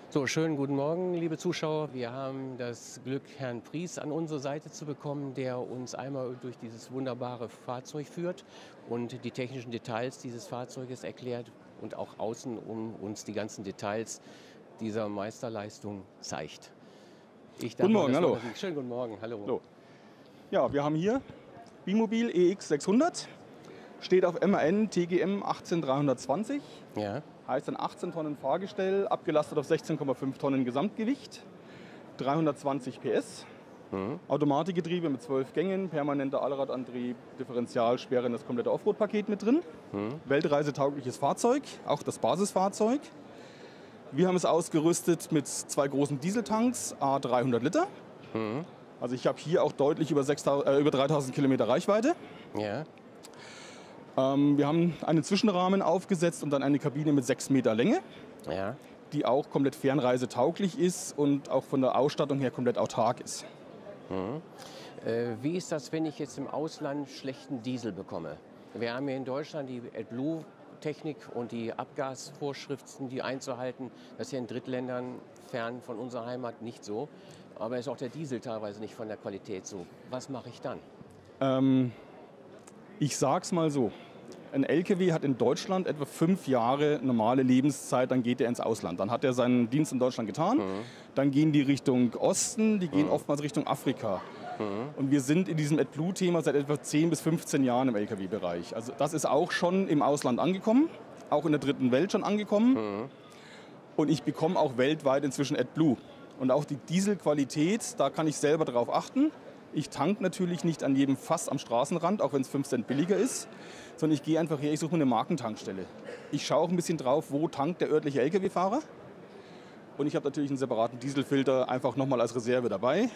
So, schönen guten Morgen, liebe Zuschauer. Wir haben das Glück, Herrn Pries an unsere Seite zu bekommen, der uns einmal durch dieses wunderbare Fahrzeug führt und die technischen Details dieses Fahrzeuges erklärt und auch außen um uns die ganzen Details dieser Meisterleistung zeigt. Ich darf Guten mal Morgen, das hallo. Wort- Schönen guten Morgen, hallo. Hallo. Ja, wir haben hier Bimobil EX600, steht auf MAN TGM 18320, Ja, heißt ein 18 Tonnen Fahrgestell, abgelastet auf 16,5 Tonnen Gesamtgewicht, 320 PS, Automatikgetriebe mit 12 Gängen, permanenter Allradantrieb, Differentialsperre, das komplette Offroad-Paket mit drin. Weltreisetaugliches Fahrzeug, auch das Basisfahrzeug. Wir haben es ausgerüstet mit zwei großen Dieseltanks, a 300 Liter. Also ich habe hier auch deutlich über 3000 Kilometer Reichweite. ja. Wir haben einen Zwischenrahmen aufgesetzt und dann eine Kabine mit 6 Meter Länge, Ja. die auch komplett fernreisetauglich ist und auch von der Ausstattung her komplett autark ist. Wie ist das, wenn ich jetzt im Ausland schlechten Diesel bekomme? Wir haben hier in Deutschland die AdBlue-Technik und die Abgasvorschriften, die einzuhalten. Das ist ja in Drittländern fern von unserer Heimat nicht so. Aber ist auch der Diesel teilweise nicht von der Qualität so. Was mache ich dann? Ich sag's mal so. Ein LKW hat in Deutschland etwa 5 Jahre normale Lebenszeit, dann geht er ins Ausland. Dann hat er seinen Dienst in Deutschland getan, dann gehen die Richtung Osten, die gehen oftmals Richtung Afrika. Und wir sind in diesem AdBlue-Thema seit etwa 10 bis 15 Jahren im LKW-Bereich. Also das ist auch schon im Ausland angekommen, auch in der dritten Welt schon angekommen. Und ich bekomme auch weltweit inzwischen AdBlue. Und auch die Dieselqualität, da kann ich selber darauf achten. Ich tanke natürlich nicht an jedem Fass am Straßenrand, auch wenn es 5 Cent billiger ist, sondern ich gehe einfach her, ich suche mir eine Markentankstelle. Ich schaue auch ein bisschen drauf, wo tankt der örtliche Lkw-Fahrer. Und ich habe natürlich einen separaten Dieselfilter einfach nochmal als Reserve dabei.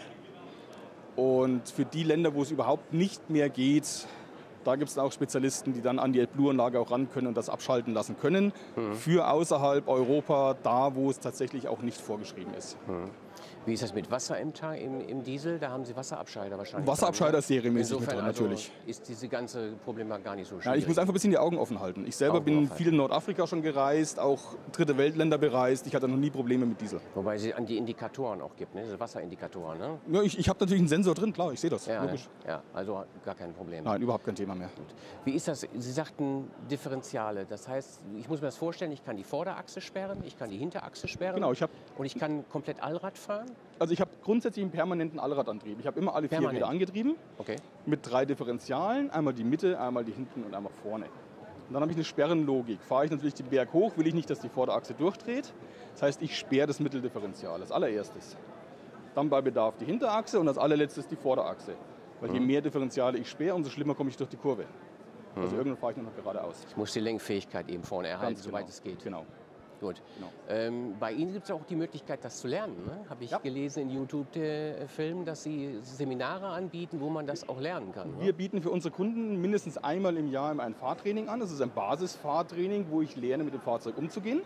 Und für die Länder, wo es überhaupt nicht mehr geht, da gibt es auch Spezialisten, die dann an die AdBlue-Anlage auch ran können und das abschalten lassen können. Für außerhalb Europa, da wo es tatsächlich auch nicht vorgeschrieben ist. Wie ist das mit Wasser im Diesel? Da haben Sie Wasserabscheider wahrscheinlich. Wasserabscheider ist dran, ne? serienmäßig mit Insofern drin, natürlich. Also ist diese ganze Problematik gar nicht so Ja, schwierig. ich muss einfach ein bisschen die Augen offen halten. Ich selber Augen bin offen halten. viel in Nordafrika schon gereist, auch dritte Weltländer bereist. Ich hatte noch nie Probleme mit Diesel. Wobei es an die Indikatoren auch gibt, ne? Diese Wasserindikatoren. Ne? Ja, ich habe natürlich einen Sensor drin, klar, ich sehe das. Ja, ne? Logisch. Ja, also gar kein Problem. Nein, überhaupt kein Thema mehr. Wie ist das? Sie sagten Differentiale. Das heißt, ich muss mir das vorstellen, ich kann die Vorderachse sperren, ich kann die Hinterachse sperren Genau, und ich kann komplett Allrad fahren. Also ich habe grundsätzlich einen permanenten Allradantrieb. Ich habe immer alle 4 Permanent. Räder angetrieben, Okay. mit 3 Differentialen, einmal die Mitte, einmal die hinten und einmal vorne. Und dann habe ich eine Sperrenlogik. Fahre ich natürlich den Berg hoch, will ich nicht, dass die Vorderachse durchdreht. Das heißt, ich sperre das Mitteldifferential, das allererstes. Dann bei Bedarf die Hinterachse und als allerletztes die Vorderachse. Weil je mehr Differentiale ich sperre, umso schlimmer komme ich durch die Kurve. Also irgendwann fahre ich nur noch geradeaus. Ich muss die Lenkfähigkeit eben vorne erhalten, Ganz soweit genau. es geht. Genau. Gut. Genau. Bei Ihnen gibt es auch die Möglichkeit, das zu lernen. Ne? Habe ich gelesen in YouTube-Filmen, dass Sie Seminare anbieten, wo man das auch lernen kann. Wir Ne? bieten für unsere Kunden mindestens einmal im Jahr ein Fahrtraining an. Das ist ein Basisfahrtraining, wo ich lerne, mit dem Fahrzeug umzugehen.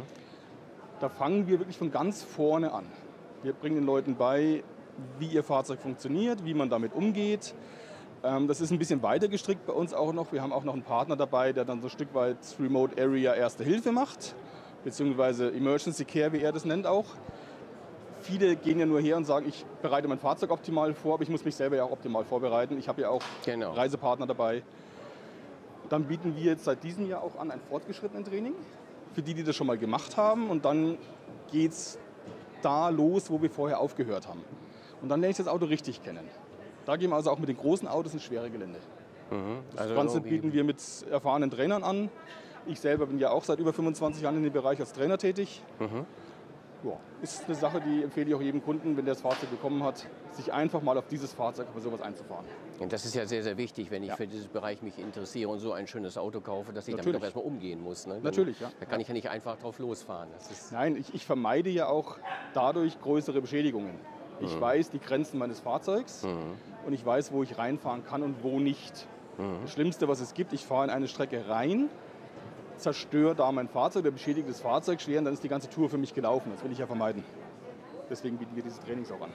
Da fangen wir wirklich von ganz vorne an. Wir bringen den Leuten bei, wie ihr Fahrzeug funktioniert, wie man damit umgeht. Das ist ein bisschen weiter gestrickt bei uns auch noch. Wir haben auch noch einen Partner dabei, der dann so ein Stück weit Remote Area Erste Hilfe macht, beziehungsweise Emergency Care, wie er das nennt auch. Viele gehen ja nur her und sagen, ich bereite mein Fahrzeug optimal vor, aber ich muss mich selber ja auch optimal vorbereiten. Ich habe ja auch Genau. Reisepartner dabei. Dann bieten wir jetzt seit diesem Jahr auch an ein fortgeschrittenen Training für die, die das schon mal gemacht haben. Und dann geht es da los, wo wir vorher aufgehört haben. Und dann lerne ich das Auto richtig kennen. Da gehen wir also auch mit den großen Autos ins schwere Gelände. Das Also Ganze irgendwie- bieten wir mit erfahrenen Trainern an. Ich selber bin ja auch seit über 25 Jahren in dem Bereich als Trainer tätig. Ja, ist eine Sache, die empfehle ich auch jedem Kunden, wenn der das Fahrzeug bekommen hat, sich einfach mal auf dieses Fahrzeug, auf sowas einzufahren. Und das ist ja sehr, sehr wichtig, wenn ich Ja. für dieses Bereich mich interessiere und so ein schönes Auto kaufe, dass ich damit Natürlich. auch erstmal umgehen muss. Ne? Natürlich, ja. Da kann ich ja nicht einfach drauf losfahren. Das ist, Nein, ich vermeide ja auch dadurch größere Beschädigungen. Ich weiß die Grenzen meines Fahrzeugs und ich weiß, wo ich reinfahren kann und wo nicht. Das Schlimmste, was es gibt, ich fahre in eine Strecke rein, zerstöre da mein Fahrzeug, der beschädigt das Fahrzeug schwer und dann ist die ganze Tour für mich gelaufen. Das will ich ja vermeiden. Deswegen bieten wir diese Trainings auch an.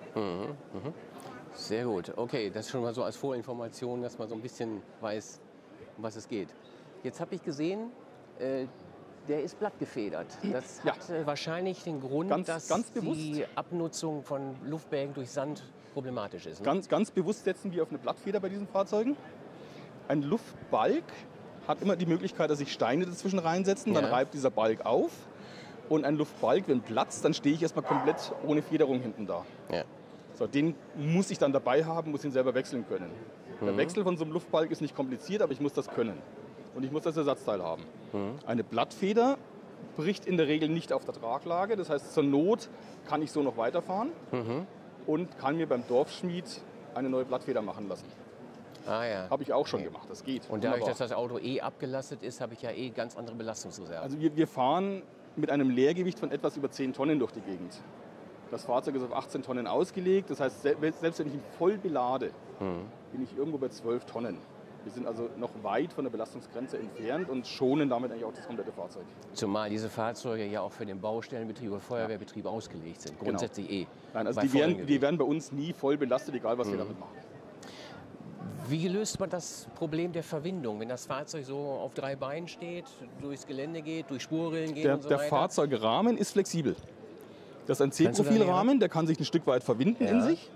sehr gut. Okay, das schon mal so als Vorinformation, dass man so ein bisschen weiß, um was es geht. Jetzt habe ich gesehen, Der ist blattgefedert. Das Ja. hat wahrscheinlich den Grund, dass ganz bewusst. die Abnutzung von Luftbälgen durch Sand problematisch ist. Ne? Ganz bewusst setzen wir auf eine Blattfeder bei diesen Fahrzeugen. Ein Luftbalg hat immer die Möglichkeit, dass sich Steine dazwischen reinsetzen, dann Ja. reibt dieser Balg auf. Und ein Luftbalg, wenn platzt, dann stehe ich erstmal komplett ohne Federung hinten da. Ja. So, den muss ich dann dabei haben, muss ihn selber wechseln können. Der Wechsel von so einem Luftbalg ist nicht kompliziert, aber ich muss das können. Und ich muss das Ersatzteil haben. Eine Blattfeder bricht in der Regel nicht auf der Traglage. Das heißt, zur Not kann ich so noch weiterfahren und kann mir beim Dorfschmied eine neue Blattfeder machen lassen. Ah ja. Habe ich auch schon gemacht, das geht. Und dadurch, Wunderbar. dass das Auto abgelastet ist, habe ich ja ganz andere Belastungsreserven. Also wir fahren mit einem Leergewicht von etwas über 10 Tonnen durch die Gegend. Das Fahrzeug ist auf 18 Tonnen ausgelegt. Das heißt, selbst wenn ich ihn voll belade, bin ich irgendwo bei 12 Tonnen. Wir sind also noch weit von der Belastungsgrenze entfernt und schonen damit eigentlich auch das komplette Fahrzeug. Zumal diese Fahrzeuge ja auch für den Baustellenbetrieb oder Feuerwehrbetrieb ausgelegt sind. Grundsätzlich Nein, also Bei die vollem Gewicht. werden bei uns nie voll belastet, egal was wir damit machen. Wie löst man das Problem der Verwindung, wenn das Fahrzeug so auf 3 Beinen steht, durchs Gelände geht, durch Spurrillen geht und so Der weiter? Fahrzeugrahmen ist flexibel. Das ist ein Kannst du da C-Profilrahmen, der kann sich ein Stück weit verwinden in Ja. sich.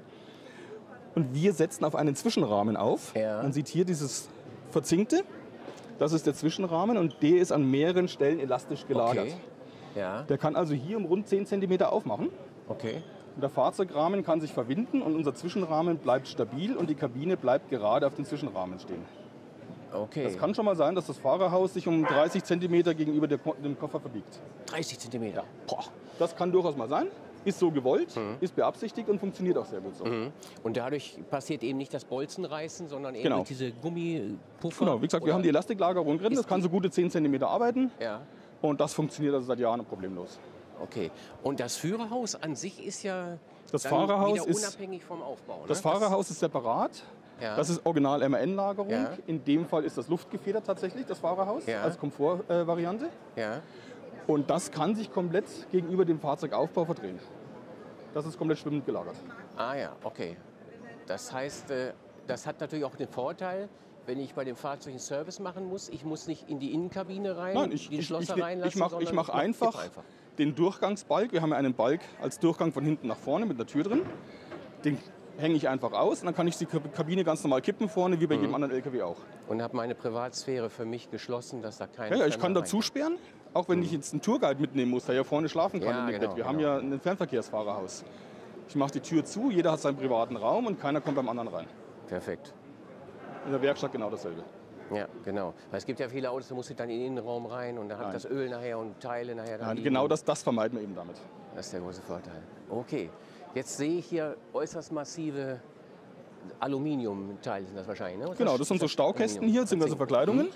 Und wir setzen auf einen Zwischenrahmen auf. Ja. Man sieht hier dieses Verzinkte. Das ist der Zwischenrahmen und der ist an mehreren Stellen elastisch gelagert. Okay. Ja, Der kann also hier um rund 10 cm aufmachen. okay. Und der Fahrzeugrahmen kann sich verwinden und unser Zwischenrahmen bleibt stabil und die Kabine bleibt gerade auf den Zwischenrahmen stehen. Okay. Es kann schon mal sein, dass das Fahrerhaus sich um 30 cm gegenüber dem Koffer verbiegt. 30 Zentimeter. Boah. Das kann durchaus mal sein. Ist so gewollt, ist beabsichtigt und funktioniert auch sehr gut so. Und dadurch passiert eben nicht das Bolzenreißen, sondern eben Genau. durch diese Gummipuffer. Genau, wie gesagt, wir Oder- haben die Elastiklagerung drin. Ist Das kann so gute 10 cm arbeiten Ja, und das funktioniert also seit Jahren problemlos. okay. Und das Führerhaus an sich ist ja Das dann Fahrerhaus wieder ist- unabhängig vom Aufbau. Ne? Das Fahrerhaus ist separat. Ja. Das ist original MAN-Lagerung. Ja. In dem Fall ist das luftgefedert tatsächlich, das Fahrerhaus, Ja. als Komfortvariante. Ja. Und das kann sich komplett gegenüber dem Fahrzeugaufbau verdrehen. Das ist komplett schwimmend gelagert. Ah ja, okay. Das heißt, das hat natürlich auch den Vorteil, wenn ich bei dem Fahrzeug einen Service machen muss, ich muss nicht in die Innenkabine rein, Nein, die Schlosser reinlassen, ich mach sondern einfach den Durchgangsbalg. Wir haben ja einen Balg als Durchgang von hinten nach vorne mit einer Tür drin. Den hänge ich einfach aus und dann kann ich die Kabine ganz normal kippen vorne, wie bei jedem anderen LKW auch. Und habe meine Privatsphäre für mich geschlossen, dass da kein Ja, ich kann Fremder dazu sperren, auch wenn ich jetzt einen Tourguide mitnehmen muss, der ja vorne schlafen kann Ja, in dem genau, Bett. Wir haben genau. ja ein Fernverkehrsfahrerhaus. Ich mache die Tür zu, jeder hat seinen privaten Raum und keiner kommt beim anderen rein. rein. Perfekt. In der Werkstatt genau dasselbe. Ja, genau. Weil es gibt ja viele Autos, da muss ich dann in den Innenraum rein und da habe ich Nein. das Öl nachher und Teile nachher. Dann Ja, liegen. genau das vermeiden wir eben damit. Das ist der große Vorteil. Okay, jetzt sehe ich hier äußerst massive Aluminiumteile sind das wahrscheinlich, ne? Genau, das sind so Staukästen hier, beziehungsweise Verkleidungen.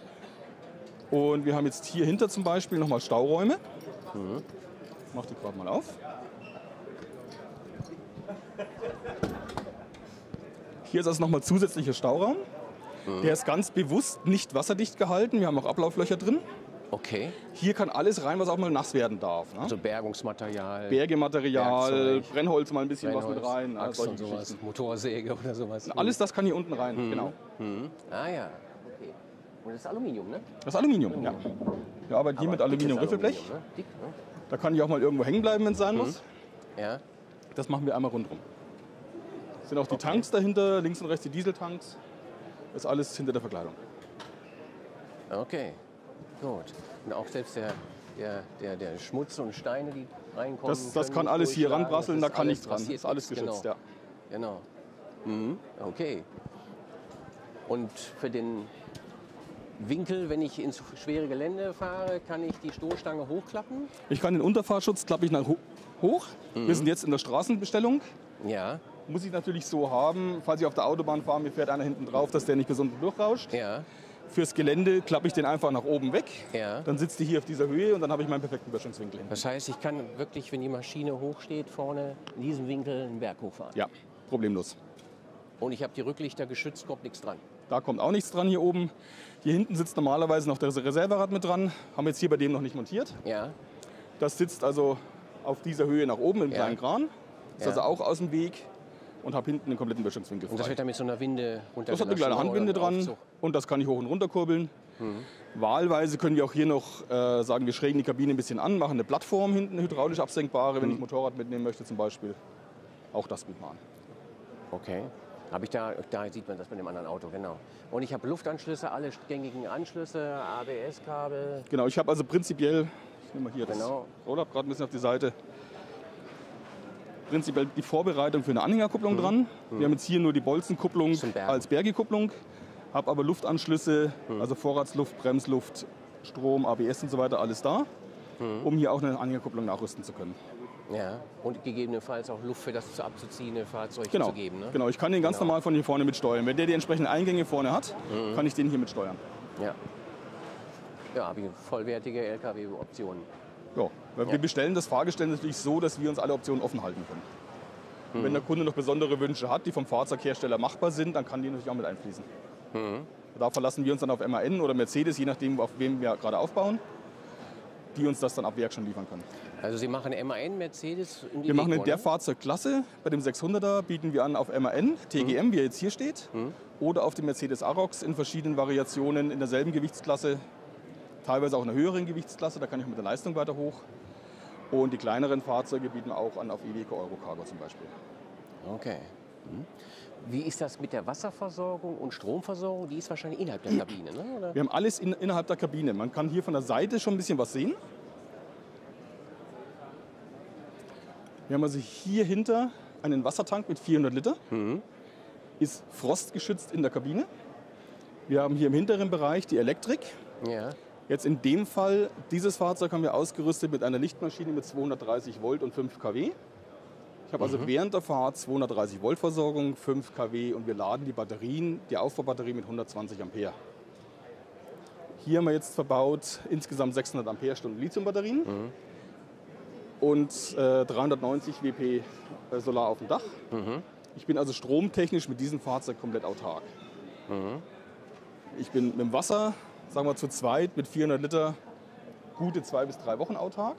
Und wir haben jetzt hier hinter zum Beispiel nochmal Stauräume. Ich mach die gerade mal auf. Hier ist also nochmal zusätzlicher Stauraum. Der ist ganz bewusst nicht wasserdicht gehalten. Wir haben auch Ablauflöcher drin. Okay, Hier kann alles rein, was auch mal nass werden darf. Ne? also Bergungsmaterial, Bergematerial, Werkzeug, Brennholz mal ein bisschen was mit Brennholz, rein. Axt solche und sowas, Geschichten. Motorsäge oder sowas. Alles das kann hier unten rein, genau. Ah ja, okay. Und das ist Aluminium, ne? Das ist Aluminium, ja. Wir arbeiten hier mit Aber dickes Aluminium-Riffelblech. Aluminium, ne? Dick, ne? Da kann ich auch mal irgendwo hängen bleiben, wenn es sein muss. Ja, Das machen wir einmal rundherum. Sind auch die Tanks dahinter, links und rechts die Dieseltanks. Das ist alles hinter der Verkleidung. okay, gut. Und auch selbst der Schmutz und Steine, die reinkommen. Das können kann nicht alles hier durchschlagen. ranprasseln, Das da ist kann alles nichts dran. Das passiert ist alles nichts, geschützt, ja. Genau. Okay. Und für den Winkel, wenn ich ins schwere Gelände fahre, kann ich die Stoßstange hochklappen? Ich kann den Unterfahrschutz klappe ich nach hoch. Wir sind jetzt in der Straßenbestellung. Ja, Muss ich natürlich so haben, falls ich auf der Autobahn fahre, mir fährt einer hinten drauf, dass der nicht besonders durchrauscht. ja, Fürs Gelände klappe ich den einfach nach oben weg. ja. Dann sitzt die hier auf dieser Höhe und dann habe ich meinen perfekten Böschungswinkel. Das heißt, ich kann wirklich, wenn die Maschine hochsteht, vorne in diesem Winkel einen Berg hochfahren. Ja, problemlos. Und ich habe die Rücklichter geschützt, kommt nichts dran. Da kommt auch nichts dran hier oben. Hier hinten sitzt normalerweise noch das Reserverad mit dran. Haben wir jetzt hier bei dem noch nicht montiert. Ja, Das sitzt also auf dieser Höhe nach oben im Ja. kleinen Kran. Ist Ja. also auch aus dem Weg und habe hinten einen kompletten Böschungswinkel und das frei. wird dann mit so einer Winde runter. Das hat eine kleine Handwinde dran und das kann ich hoch und runter kurbeln. Wahlweise können wir auch hier noch sagen, wir schrägen die Kabine ein bisschen an, machen eine Plattform hinten, eine hydraulisch absenkbare, wenn ich Motorrad mitnehmen möchte zum Beispiel. Auch das bieten wir an. Okay. Da sieht man das bei dem anderen Auto, genau. Und ich habe Luftanschlüsse, alle gängigen Anschlüsse, ABS-Kabel. Genau, ich habe also prinzipiell, ich nehme mal hier das Genau. Roll-Up gerade ein bisschen auf die Seite, prinzipiell die Vorbereitung für eine Anhängerkupplung dran. Wir haben jetzt hier nur die Bolzenkupplung Zum Bergen. als Bergikupplung, habe aber Luftanschlüsse, also Vorratsluft, Bremsluft, Strom, ABS und so weiter, alles da, um hier auch eine Anhängerkupplung nachrüsten zu können. Ja, und gegebenenfalls auch Luft für das zu abzuziehende Fahrzeug Genau, zu geben. Ne? genau, ich kann den ganz normal von hier vorne mitsteuern. Wenn der die entsprechenden Eingänge vorne hat, kann ich den hier mitsteuern. Ja. Ja, habe ich vollwertige LKW-Optionen. Ja, weil wir bestellen das Fahrgestell natürlich so, dass wir uns alle Optionen offen halten können. Und wenn der Kunde noch besondere Wünsche hat, die vom Fahrzeughersteller machbar sind, dann kann die natürlich auch mit einfließen. Da verlassen wir uns dann auf MAN oder Mercedes, je nachdem, auf wem wir gerade aufbauen, die uns das dann ab Werk schon liefern können. Also Sie machen MAN, Mercedes und Wir machen in der ne? Fahrzeugklasse, bei dem 600er bieten wir an auf MAN, TGM, wie er jetzt hier steht, oder auf dem Mercedes Arox in verschiedenen Variationen in derselben Gewichtsklasse, teilweise auch in einer höheren Gewichtsklasse, da kann ich mit der Leistung weiter hoch. Und die kleineren Fahrzeuge bieten wir auch an auf Iveco Eurocargo zum Beispiel. Okay. Wie ist das mit der Wasserversorgung und Stromversorgung? Die ist wahrscheinlich innerhalb der Kabine, ne? Oder? Wir haben alles innerhalb der Kabine. Man kann hier von der Seite schon ein bisschen was sehen. Wir haben also hier hinter einen Wassertank mit 400 Liter. Ist frostgeschützt in der Kabine. Wir haben hier im hinteren Bereich die Elektrik. Ja. Jetzt in dem Fall, dieses Fahrzeug haben wir ausgerüstet mit einer Lichtmaschine mit 230 Volt und 5 kW. Ich habe also während der Fahrt 230 Volt Versorgung, 5 kW und wir laden die Batterien, die Aufbaubatterie mit 120 Ampere. Hier haben wir jetzt verbaut insgesamt 600 Ampere-Stunden Lithiumbatterien und 390 WP Solar auf dem Dach. Ich bin also stromtechnisch mit diesem Fahrzeug komplett autark. Ich bin mit dem Wasser, sagen wir zu zweit, mit 400 Liter gute 2 bis 3 Wochen autark.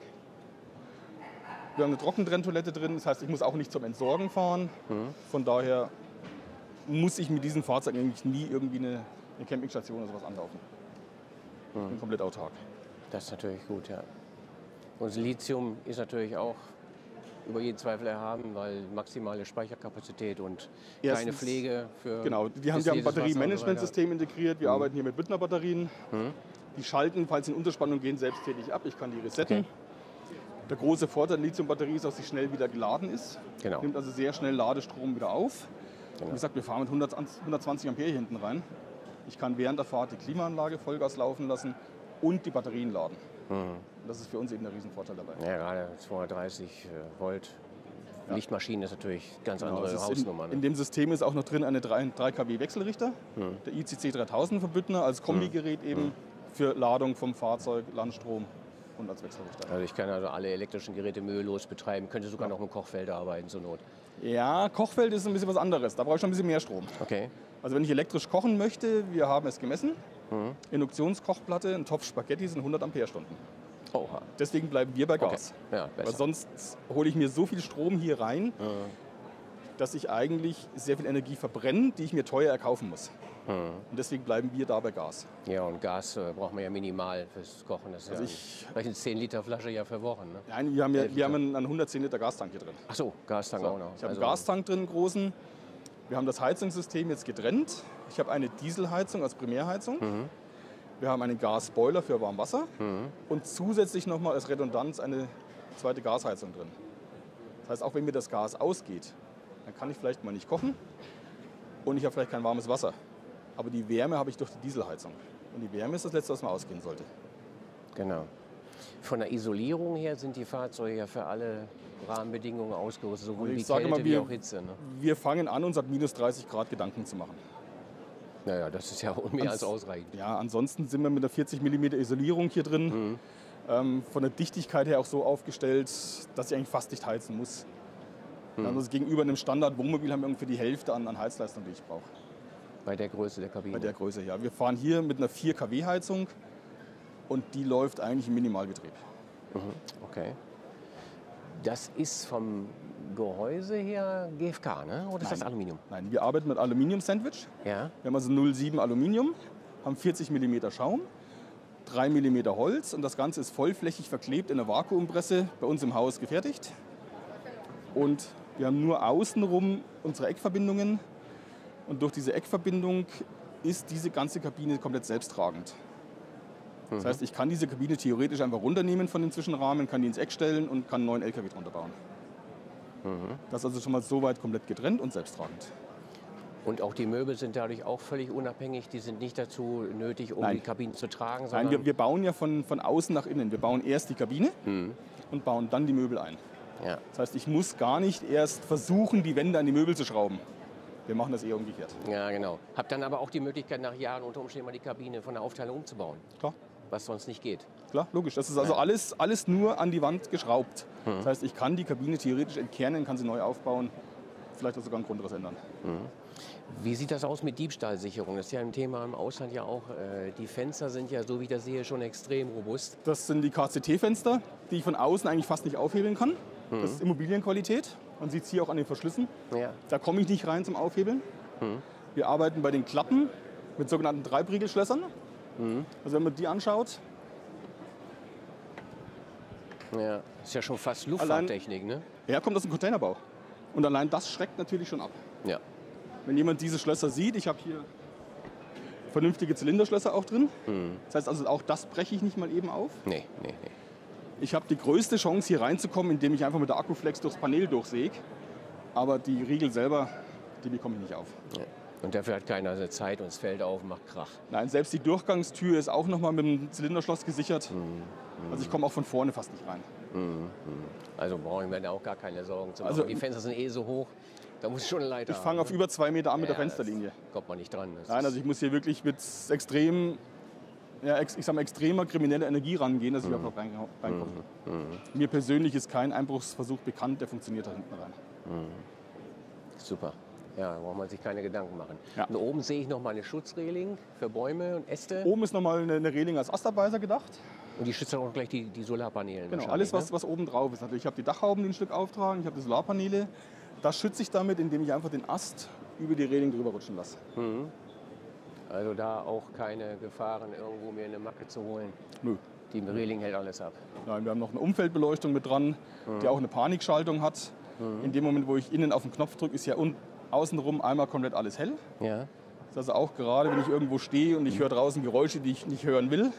Wir haben eine Trockentrenntoilette drin, das heißt, ich muss auch nicht zum Entsorgen fahren. Von daher muss ich mit diesem Fahrzeug eigentlich nie irgendwie eine Campingstation oder sowas anlaufen. Ich bin komplett autark. Das ist natürlich gut, ja. Und das Lithium ist natürlich auch über jeden Zweifel erhaben, weil maximale Speicherkapazität und keine Pflege für. Genau, wir haben ein Batteriemanagementsystem integriert. Wir arbeiten hier mit Büttner Batterien. Die schalten, falls sie in Unterspannung gehen, selbsttätig ab. Ich kann die resetten. Okay. Der große Vorteil der Lithiumbatterie ist, dass sie schnell wieder geladen ist. Genau. Nimmt also sehr schnell Ladestrom wieder auf. Wie gesagt, wir fahren mit 120 Ampere hier hinten rein. Ich kann während der Fahrt die Klimaanlage Vollgas laufen lassen und die Batterien laden. Das ist für uns eben der Riesenvorteil dabei. Ja, gerade 230 Volt. Lichtmaschine ist natürlich ganz andere ist Hausnummer. in dem System ist auch noch drin eine 3 kW Wechselrichter. Der ICC 3000 von Büttner als Kombigerät eben für Ladung vom Fahrzeug, Landstrom und als Wechselrichter. Also ich kann also alle elektrischen Geräte mühelos betreiben, könnte sogar noch im Kochfeld arbeiten zur Not. Ja, Kochfeld ist ein bisschen was anderes. Da brauche ich schon ein bisschen mehr Strom. Okay. Also wenn ich elektrisch kochen möchte, wir haben es gemessen. Induktionskochplatte, ein Topf Spaghetti sind 100 Ampere-Stunden. Oha. Deswegen bleiben wir bei Gas. Okay. Ja, besser. Weil sonst hole ich mir so viel Strom hier rein, dass ich eigentlich sehr viel Energie verbrenne, die ich mir teuer erkaufen muss. Und deswegen bleiben wir da bei Gas. Ja, und Gas braucht man ja minimal fürs Kochen. Das ist Also ja eine 10 Liter Flasche ja für Wochen. Ne? Nein, wir haben einen 110 Liter Gastank hier drin. Ach so, Gastank auch noch. Ich habe einen Gastank drin, einen großen. Wir haben das Heizungssystem jetzt getrennt. Ich habe eine Dieselheizung als Primärheizung. Wir haben einen Gasboiler für Warmwasser und zusätzlich nochmal als Redundanz eine zweite Gasheizung drin. Das heißt, auch wenn mir das Gas ausgeht, dann kann ich vielleicht mal nicht kochen und ich habe vielleicht kein warmes Wasser. Aber die Wärme habe ich durch die Dieselheizung. Und die Wärme ist das Letzte, was mal ausgehen sollte. Genau. Von der Isolierung her sind die Fahrzeuge ja für alle Rahmenbedingungen ausgerüstet, sowohl wie Kälte wie auch Hitze. Ne? Wir fangen an, uns ab minus 30 Grad Gedanken zu machen. Naja, das ist ja mehr als ausreichend. Ja, ansonsten sind wir mit einer 40 mm Isolierung hier drin. Von der Dichtigkeit her auch so aufgestellt, dass ich eigentlich fast nicht heizen muss. Also gegenüber einem Standard-Wohnmobil haben wir ungefähr die Hälfte an Heizleistung, die ich brauche. Bei der Größe der Kabine? Bei der Größe, ja. Wir fahren hier mit einer 4 kW Heizung und die läuft eigentlich im Minimalbetrieb. Okay. Das ist vom Gehäuse her GFK, ne? Oder ist das Aluminium? Nein, wir arbeiten mit Aluminium-Sandwich. Ja. Wir haben also 07 Aluminium. haben 40 mm Schaum, 3 mm Holz und das Ganze ist vollflächig verklebt in einer Vakuumpresse bei uns im Haus gefertigt. Und wir haben nur außenrum unsere Eckverbindungen und durch diese Eckverbindung ist diese ganze Kabine komplett selbsttragend. Das heißt, ich kann diese Kabine theoretisch einfach runternehmen von den Zwischenrahmen, kann die ins Eck stellen und kann einen neuen LKW drunter bauen. Das ist also schon mal so weit komplett getrennt und selbsttragend. Und auch die Möbel sind dadurch auch völlig unabhängig. Die sind nicht dazu nötig, um Nein. die Kabinen zu tragen, Nein, sondern wir bauen ja von außen nach innen. Wir bauen erst die Kabine und bauen dann die Möbel ein. ja. Das heißt, ich muss gar nicht erst versuchen, die Wände an die Möbel zu schrauben. Wir machen das eher umgekehrt. Ja, genau. Hab dann aber auch die Möglichkeit, nach Jahren unter Umständen mal die Kabine von der Aufteilung umzubauen, Klar, was sonst nicht geht. klar, logisch. Das ist also alles nur an die Wand geschraubt. Das heißt, ich kann die Kabine theoretisch entkernen, kann sie neu aufbauen, vielleicht auch sogar einen Grundriss ändern. Wie sieht das aus mit Diebstahlsicherung? Das ist ja ein Thema im Ausland ja auch. Die Fenster sind ja, so wie ich das sehe, schon extrem robust. Das sind die KCT-Fenster, die ich von außen eigentlich fast nicht aufhebeln kann. Das ist Immobilienqualität. Man sieht es hier auch an den Verschlüssen. Ja. Da komme ich nicht rein zum Aufhebeln. Wir arbeiten bei den Klappen mit sogenannten Dreibriegelschlössern. Also wenn man die anschaut, Ja, ist ja schon fast Luftfahrttechnik, ne? er kommt aus dem Containerbau. Und allein das schreckt natürlich schon ab. Ja. Wenn jemand diese Schlösser sieht, ich habe hier vernünftige Zylinderschlösser auch drin. Das heißt also, auch das breche ich nicht mal eben auf. Nee. Ich habe die größte Chance, hier reinzukommen, indem ich einfach mit der Akkuflex durchs Panel durchsäge. Aber die Riegel selber, die bekomme ich nicht auf. Ja. Und dafür hat keiner seine Zeit und es fällt auf und macht Krach. Nein, selbst die Durchgangstür ist auch nochmal mit dem Zylinderschloss gesichert. Also ich komme auch von vorne fast nicht rein. Also brauche ich mir da auch gar keine Sorgen zu machen. Also- Die Fenster sind eh so hoch, da muss ich schon eine Leiter Ich fange auf über 2 Meter an mit der Fensterlinie. Da kommt man nicht dran. Das Nein, ist- also ich muss hier wirklich mit extremer krimineller Energie rangehen, dass ich überhaupt noch reinkomme. Mir persönlich ist kein Einbruchsversuch bekannt, der funktioniert da hinten rein. Super. Ja, da braucht man sich keine Gedanken machen. Ja. Und oben sehe ich noch mal eine Schutzreling für Bäume und Äste. Oben ist nochmal eine Reling als Astabweiser gedacht. Und die schützt auch gleich die Solarpaneele. Genau, wahrscheinlich, alles, was oben drauf ist. Also ich habe die Dachhauben, die ein Stück auftragen, ich habe die Solarpaneele. Das schütze ich damit, indem ich einfach den Ast über die Reling drüber rutschen lasse. Also da auch keine Gefahren, irgendwo mir eine Macke zu holen. Nö. Die Reling hält alles ab. Nein, wir haben noch eine Umfeldbeleuchtung mit dran, die auch eine Panikschaltung hat. In dem Moment, wo ich innen auf den Knopf drücke, ist ja außenrum einmal komplett alles hell. Ja. Das ist also auch gerade, wenn ich irgendwo stehe und ich höre draußen Geräusche, die ich nicht hören will,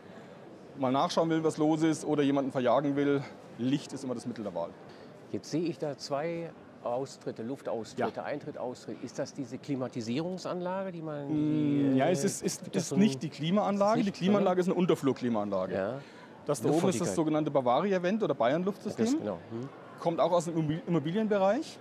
mal nachschauen will, was los ist oder jemanden verjagen will, Licht ist immer das Mittel der Wahl. Jetzt sehe ich da zwei Austritte, Luftaustritte, Eintritt, Austritt. Ist das diese Klimatisierungsanlage, die man... Ja, es ist nicht die Klimaanlage. Ist Die nicht, Klimaanlage ist eine Unterflurklimaanlage. Ja, Das da oben ist das Luftfeuchtigkeit. sogenannte Bavaria-Vent oder Bayern-Luftsystem. das, genau. Kommt auch aus dem Immobilienbereich.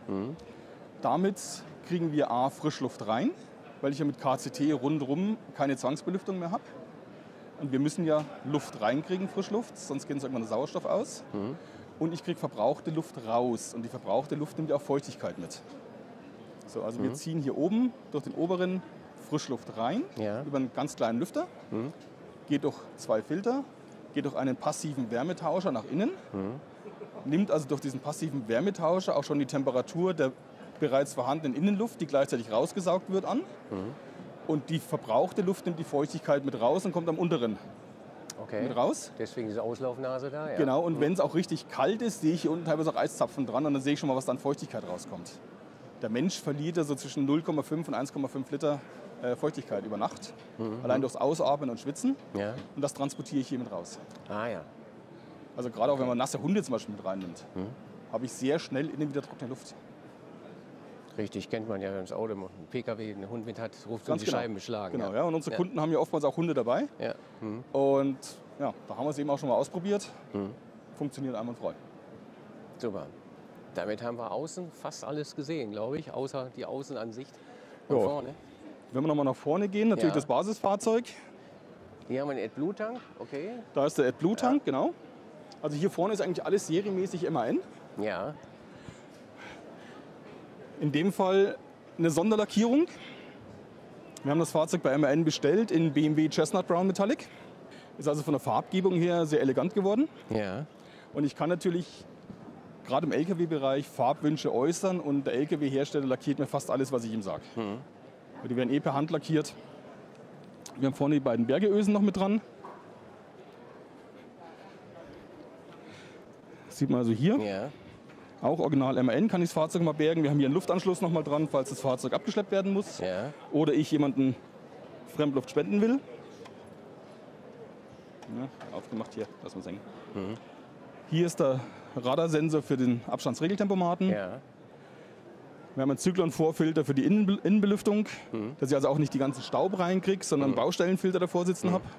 Damit kriegen wir A, Frischluft rein, weil ich ja mit KCT rundherum keine Zwangsbelüftung mehr habe. Und wir müssen ja Luft reinkriegen, Frischluft, sonst geht uns irgendwann der Sauerstoff aus. Und ich kriege verbrauchte Luft raus. Und die verbrauchte Luft nimmt ja auch Feuchtigkeit mit. So, also wir ziehen hier oben durch den oberen Frischluft rein, Ja. über einen ganz kleinen Lüfter, geht durch 2 Filter, geht durch einen passiven Wärmetauscher nach innen, nimmt also durch diesen passiven Wärmetauscher auch schon die Temperatur der bereits vorhandenen Innenluft, die gleichzeitig rausgesaugt wird, an. Und die verbrauchte Luft nimmt die Feuchtigkeit mit raus und kommt am unteren Okay. mit raus. Deswegen diese Auslaufnase da. Ja. Genau, und wenn es auch richtig kalt ist, sehe ich hier unten teilweise auch Eiszapfen dran und dann sehe ich schon mal, was da an Feuchtigkeit rauskommt. Der Mensch verliert ja so zwischen 0,5 und 1,5 Liter Feuchtigkeit über Nacht, allein durchs Ausatmen und Schwitzen. Ja. Und das transportiere ich hier mit raus. Ah ja. Also gerade auch wenn man nasse Hunde zum Beispiel mit reinnimmt, habe ich sehr schnell innen wieder trockene Luft. Richtig, kennt man ja, wenn das Auto ein PKW einen Hund mit hat, ruft um Ganz die genau. Scheiben beschlagen. Genau, ja. Und unsere Kunden haben ja oftmals auch Hunde dabei. Ja. Und ja, da haben wir es eben auch schon mal ausprobiert. Funktioniert einwandfrei. Super. Damit haben wir außen fast alles gesehen, glaube ich, außer die Außenansicht von Ja. vorne. Wenn wir nochmal nach vorne gehen, natürlich Ja. das Basisfahrzeug. Hier haben wir einen AdBlue-Tank, okay. Da ist der AdBlue-Tank, genau. Also hier vorne ist eigentlich alles serienmäßig MAN. Ja. In dem Fall eine Sonderlackierung. Wir haben das Fahrzeug bei MAN bestellt in BMW Chestnut Brown Metallic. Ist also von der Farbgebung her sehr elegant geworden. Ja. Und ich kann natürlich gerade im LKW-Bereich Farbwünsche äußern und der LKW-Hersteller lackiert mir fast alles, was ich ihm sage. Die werden eh per Hand lackiert. Wir haben vorne die beiden Bergeösen noch mit dran. Das sieht man also hier. Ja. Auch original MAN kann ich das Fahrzeug mal bergen. Wir haben hier einen Luftanschluss noch mal dran, falls das Fahrzeug abgeschleppt werden muss. Ja. Oder ich jemanden Fremdluft spenden will. Ja, aufgemacht hier, lassen wir es hängen. Hier ist der Radarsensor für den Abstandsregeltempomaten. Ja. Wir haben einen Zyklon-Vorfilter für die Innenbelüftung, dass ich also auch nicht die ganzen Staub reinkriege, sondern einen Baustellenfilter davor sitzen habe.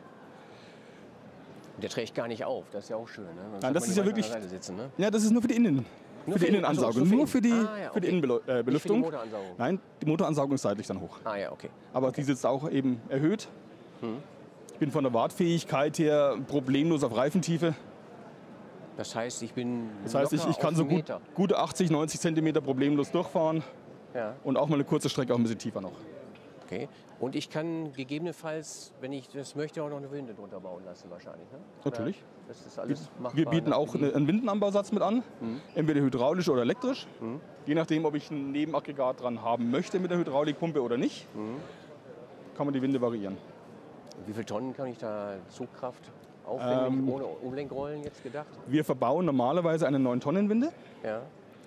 Der trägt gar nicht auf, das ist ja auch schön. Ne? Sonst Nein, hat das man ist die ja Leute wirklich. an der Seite sitzen, ne? Ja, das ist nur für die Nur für die für die- Innenansaugung, also nur für die, Ah, ja, für die okay. Innenbelüftung. Nicht für die Motoransaugung. Nein, die Motoransaugung ist seitlich dann hoch. Ah ja, okay. Aber die sitzt auch eben erhöht. Ich bin von der Wartfähigkeit her problemlos auf Reifentiefe. Das heißt, ich bin Das heißt, ich locker kann auf so einen Meter. gute 80, 90 Zentimeter problemlos durchfahren Ja, und auch mal eine kurze Strecke auch ein bisschen tiefer noch. okay. Und ich kann gegebenenfalls, wenn ich das möchte, auch noch eine Winde drunter bauen lassen wahrscheinlich, ne? Oder Natürlich. Das ist alles machbar. Wir bieten nach auch Belieben. einen Windenanbausatz mit an, entweder hydraulisch oder elektrisch. Je nachdem, ob ich ein Nebenaggregat dran haben möchte mit der Hydraulikpumpe oder nicht, kann man die Winde variieren. Wie viele Tonnen kann ich da Zugkraft aufwenden, ohne Umlenkrollen jetzt gedacht? Wir verbauen normalerweise eine 9-Tonnen-Winde. Ja.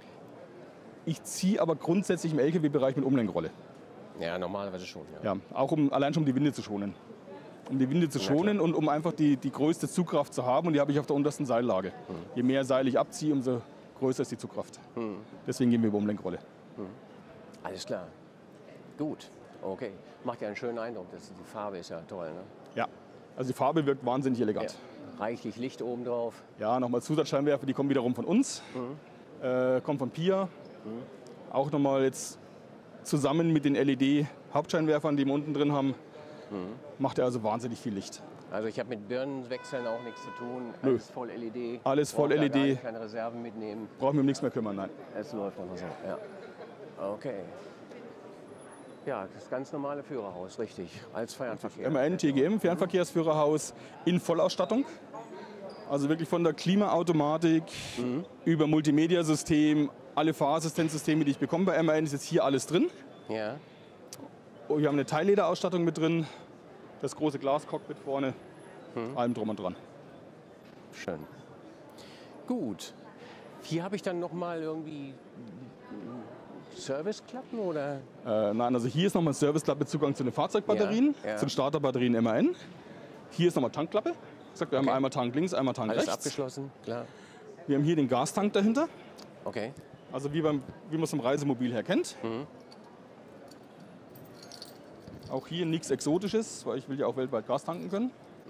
Ich ziehe aber grundsätzlich im LKW-Bereich mit Umlenkrolle. Ja, normalerweise schon. Ja. Ja, auch allein schon um die Winde zu schonen. Um die Winde zu schonen und um einfach die größte Zugkraft zu haben. Und die habe ich auf der untersten Seillage. Je mehr Seil ich abziehe, umso größer ist die Zugkraft. Deswegen gehen wir über Umlenkrolle. Alles klar. Gut. Okay. Macht ja einen schönen Eindruck. Die Farbe ist ja toll. Ne? Ja, also die Farbe wirkt wahnsinnig elegant. Ja. Reichlich Licht oben drauf. Ja, nochmal Zusatzscheinwerfer, die kommen wiederum von uns. Kommen von Pia. Auch nochmal jetzt zusammen mit den LED-Hauptscheinwerfern, die wir unten drin haben, macht er also wahnsinnig viel Licht. Also ich habe mit Birnenwechseln auch nichts zu tun. Nö. Alles voll LED. Alles voll Braucht da gar LED. nicht keine Reserven mitnehmen. Brauchen wir um nichts mehr kümmern, nein. Es läuft einfach so. Ja. Okay. Ja, das ganz normale Führerhaus, richtig. Als Fernverkehr. MAN, TGM, Fernverkehrsführerhaus in Vollausstattung. Also wirklich von der Klimaautomatik über Multimedia-System, alle Fahrassistenzsysteme, die ich bekomme bei MAN, ist jetzt hier alles drin. Ja. Oh, wir haben eine Teillederausstattung mit drin, das große Glascockpit vorne, allem drum und dran. Schön. Gut. Hier habe ich dann noch mal irgendwie Serviceklappen oder? Nein, also hier ist nochmal ein Serviceklappe Zugang zu den Fahrzeugbatterien, Ja, ja. zu den Starterbatterien MAN. Hier ist nochmal Tankklappe. Ich sag, wir haben einmal Tank links, einmal Tank Alles rechts. abgeschlossen, klar. Wir haben hier den Gastank dahinter, Okay. also wie man es im Reisemobil her kennt. Auch hier nichts Exotisches, weil ich will ja auch weltweit Gas tanken können.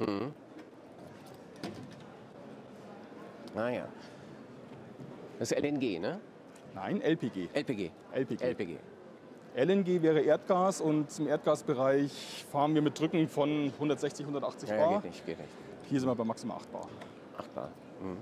Ah ja. Das ist LNG, ne? Nein, LPG. LPG. LPG. LPG. LNG wäre Erdgas und im Erdgasbereich fahren wir mit Drücken von 160, 180 Ja, Bar. ja, geht nicht, geht nicht. Hier sind wir bei maximal 8 Bar. 8 Bar.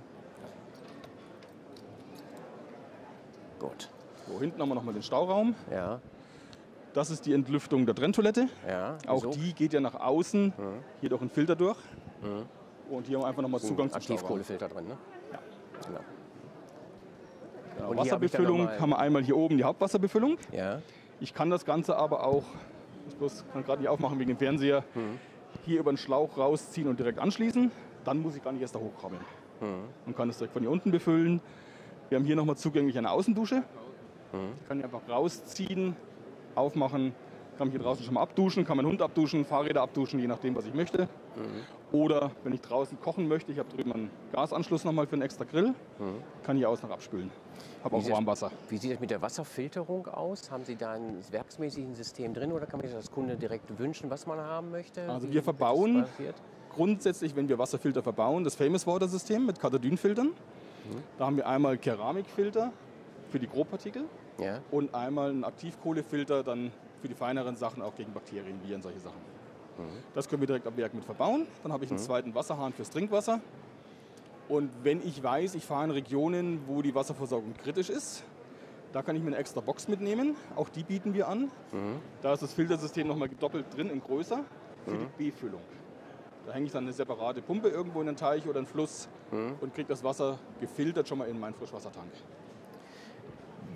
Gut. So, hinten haben wir nochmal den Stauraum. Ja. Das ist die Entlüftung der Trenntoilette. Ja. Auch wieso? die geht ja nach außen, hier durch einen Filter durch. Und hier haben wir einfach nochmal Zugang zum Stauraum. Aktivkohlefilter drin, ne? Ja. Genau. Genau, Und hier habe ich dann Wasserbefüllung noch mal- haben wir einmal hier oben die Hauptwasserbefüllung. Ja. Ich kann das Ganze aber auch, ich kann gerade nicht aufmachen wegen dem Fernseher, hier über den Schlauch rausziehen und direkt anschließen. Dann muss ich gar nicht erst da hochkrabbeln. Und kann das direkt von hier unten befüllen. Wir haben hier nochmal zugänglich eine Außendusche. Ich kann die einfach rausziehen, aufmachen, kann mich hier draußen schon mal abduschen, kann meinen Hund abduschen, Fahrräder abduschen, je nachdem, was ich möchte. Oder wenn ich draußen kochen möchte, ich habe drüben einen Gasanschluss nochmal für einen extra Grill, kann hier außen noch abspülen. Habe auch Wie Warmwasser. Wie sieht das mit der Wasserfilterung aus? Haben Sie da ein werksmäßiges System drin oder kann man sich das Kunde direkt wünschen, was man haben möchte? Also Wie wir wird das verbauen basiert? grundsätzlich, wenn wir Wasserfilter verbauen, das Famous Water System mit Katadynfiltern. Da haben wir einmal Keramikfilter für die Grobpartikel Ja. und einmal einen Aktivkohlefilter dann für die feineren Sachen, auch gegen Bakterien, Viren, solche Sachen. Das können wir direkt am Werk mit verbauen. Dann habe ich einen zweiten Wasserhahn fürs Trinkwasser. Und wenn ich weiß, ich fahre in Regionen, wo die Wasserversorgung kritisch ist, da kann ich mir eine extra Box mitnehmen. Auch die bieten wir an. Da ist das Filtersystem nochmal gedoppelt drin in größer für die Befüllung. Da hänge ich dann eine separate Pumpe irgendwo in den Teich oder einen Fluss und kriege das Wasser gefiltert schon mal in meinen Frischwassertank.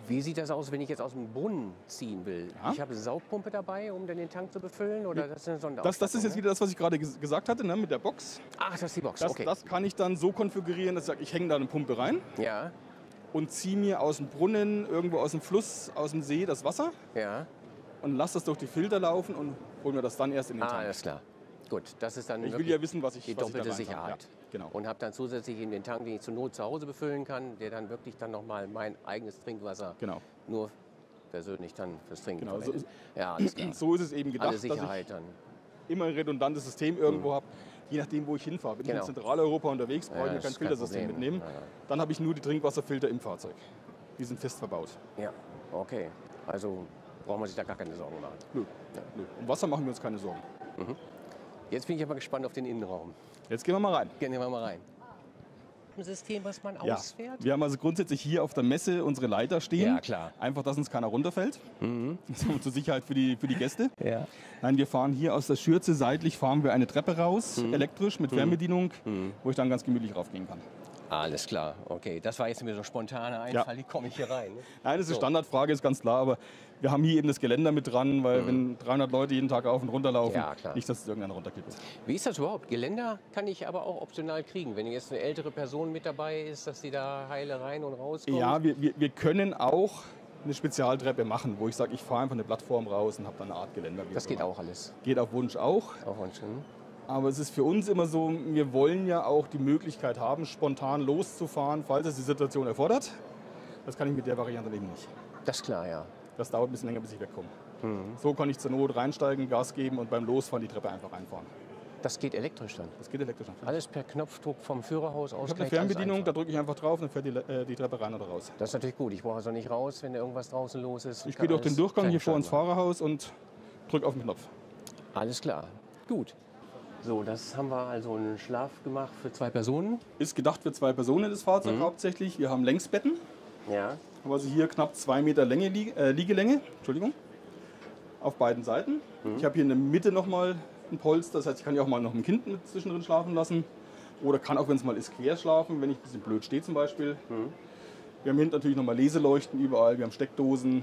Wie sieht das aus, wenn ich jetzt aus dem Brunnen ziehen will? Ja. Ich habe eine Saugpumpe dabei, um dann den Tank zu befüllen? Oder das ist eine Das ist Sonderausstattung, jetzt wieder das, was ich gerade gesagt hatte, ne, mit der Box. Ach, das ist die Box, Das, okay. das kann ich dann so konfigurieren, dass ich sage, ich hänge da eine Pumpe rein Ja, und ziehe mir aus dem Brunnen, irgendwo aus dem Fluss, aus dem See das Wasser ja. und lasse das durch die Filter laufen und hole mir das dann erst in den Ah, Tank. alles klar. Gut, das ist dann Ich will wirklich ja wissen, was ich die was ich da doppelte rein habe. Sicherheit. Ja, genau. Und habe dann zusätzlich eben den Tank, den ich zur Not zu Hause befüllen kann, der dann wirklich dann nochmal mein eigenes Trinkwasser Genau. nur persönlich dann fürs Trinken Genau, so verwendet. Ja, alles klar. So ist es eben gedacht, Alle dass ich Sicherheit dann. immer ein redundantes System irgendwo habe, je nachdem, wo ich hinfahre. Wenn ich Genau. in Zentraleuropa unterwegs brauche, ich mir das kein ist kein Filtersystem Problem. mitnehmen. Dann habe ich nur die Trinkwasserfilter im Fahrzeug. Die sind fest verbaut. Ja, okay. Also braucht man sich da gar keine Sorgen machen. Nö. Nö. Um Wasser machen wir uns keine Sorgen. Jetzt bin ich aber gespannt auf den Innenraum. Jetzt gehen wir mal rein. Gehen wir mal rein. Ein System, was man Ja. ausfährt? Wir haben also grundsätzlich hier auf der Messe unsere Leiter stehen. Ja, klar. Einfach, dass uns keiner runterfällt. Das ist zur Sicherheit für die Gäste. Ja. Nein, wir fahren hier aus der Schürze seitlich fahren wir eine Treppe raus, elektrisch mit Fernbedienung, wo ich dann ganz gemütlich raufgehen kann. Alles klar, okay. Das war jetzt mir so spontaner Einfall, wie komme ich hier rein? Ne? Nein, das ist eine So. Standardfrage, ist ganz klar, aber wir haben hier eben das Geländer mit dran, weil wenn 300 Leute jeden Tag auf und runter laufen, Ja, klar. nicht, dass es irgendeiner runterkippt. Wie ist das überhaupt? Geländer kann ich aber auch optional kriegen. Wenn jetzt eine ältere Person mit dabei ist, dass sie da heile rein und rauskommt? Ja, wir können auch eine Spezialtreppe machen, wo ich sage, ich fahre einfach eine Plattform raus und habe dann eine Art Geländer. wie Das geht immer. auch alles. Geht auf Wunsch auch. Auch und schon. Aber es ist für uns immer so, wir wollen ja auch die Möglichkeit haben, spontan loszufahren, falls es die Situation erfordert. Das kann ich mit der Variante eben nicht. Das ist klar, ja. Das dauert ein bisschen länger, bis ich wegkomme. So kann ich zur Not reinsteigen, Gas geben und beim Losfahren die Treppe einfach reinfahren. Das geht elektrisch dann. Das geht elektrisch. Alles per Knopfdruck vom Führerhaus aus. Ich habe eine gleich, alles Fernbedienung, da einfach. drücke ich einfach drauf und dann fährt die Treppe rein oder raus. Das ist natürlich gut. Ich brauche also nicht raus, wenn da irgendwas draußen los ist. Ich Kann gehe durch den alles Durchgang hier vor ins fernsteuern. Fahrerhaus und drücke auf den Knopf. Alles klar. Gut. So, das haben wir also einen Schlaf gemacht für 2 Personen. Ist gedacht für 2 Personen das Fahrzeug hauptsächlich. Wir haben Längsbetten, Ja. haben also hier knapp 2 Meter Liegelänge, Entschuldigung, auf beiden Seiten. Ich habe hier in der Mitte nochmal ein Polster, das heißt, ich kann hier auch mal noch ein Kind mit zwischendrin schlafen lassen. Oder kann auch, wenn es mal ist, quer schlafen, wenn ich ein bisschen blöd stehe zum Beispiel. Wir haben hinten natürlich nochmal Leseleuchten überall, wir haben Steckdosen.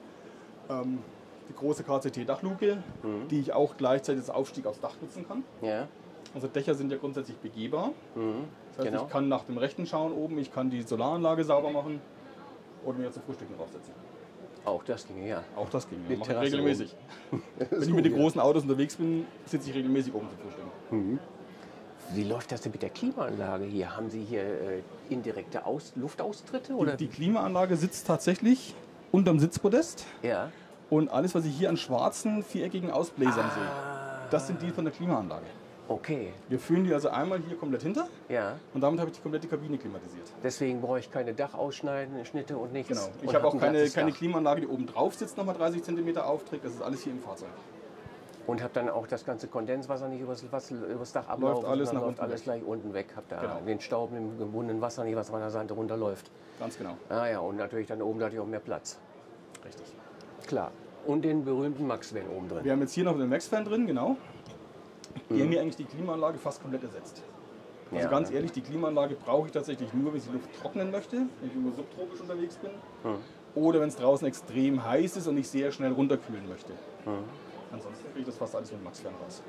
Die große KCT-Dachluke, die ich auch gleichzeitig als Aufstieg aufs Dach nutzen kann. Ja. Unsere Dächer sind ja grundsätzlich begehbar. Das heißt, Genau. ich kann nach dem Rechten schauen oben, ich kann die Solaranlage sauber machen oder mir zum Frühstücken draufsetzen. Auch das ging, ja. Auch das ging. Mit Mache ich Terrasse regelmäßig. Wenn ich gut, mit den ja. großen Autos unterwegs bin, sitze ich regelmäßig oben zum Frühstücken. Wie läuft das denn mit der Klimaanlage hier? Haben Sie hier indirekte Luftaustritte? Oder? Die Klimaanlage sitzt tatsächlich unterm Sitzpodest Ja. und alles, was ich hier an schwarzen, viereckigen Ausbläsern sehe, das sind die von der Klimaanlage. Okay. Wir führen die also einmal hier komplett hinter Ja. und damit habe ich die komplette Kabine klimatisiert. Deswegen brauche ich keine Dachausschnitte und nichts. Genau. Ich Und habe hab auch ein keine glattes Dach. Klimaanlage, die oben drauf sitzt, nochmal 30 cm aufträgt. Das ist alles hier im Fahrzeug. Und habe dann auch das ganze Kondenswasser nicht übers Dach ablaufen, alles sondern nach läuft unten alles weg. gleich unten weg. Hab da Genau. den Staub im gebundenen Wasser nicht, was von der Seite runterläuft. Ganz genau. Ah ja, und natürlich dann oben natürlich auch mehr Platz. Richtig. Klar. Und den berühmten Max-Van oben drin. Wir haben jetzt hier noch den Max-Fan drin, genau. Die haben hier eigentlich die Klimaanlage fast komplett ersetzt. Also Ja. ganz ehrlich, die Klimaanlage brauche ich tatsächlich nur, wenn ich die Luft trocknen möchte, wenn ich nur subtropisch unterwegs bin. Oder wenn es draußen extrem heiß ist und ich sehr schnell runterkühlen möchte. Ansonsten kriege ich das fast alles mit dem Max-Fan raus.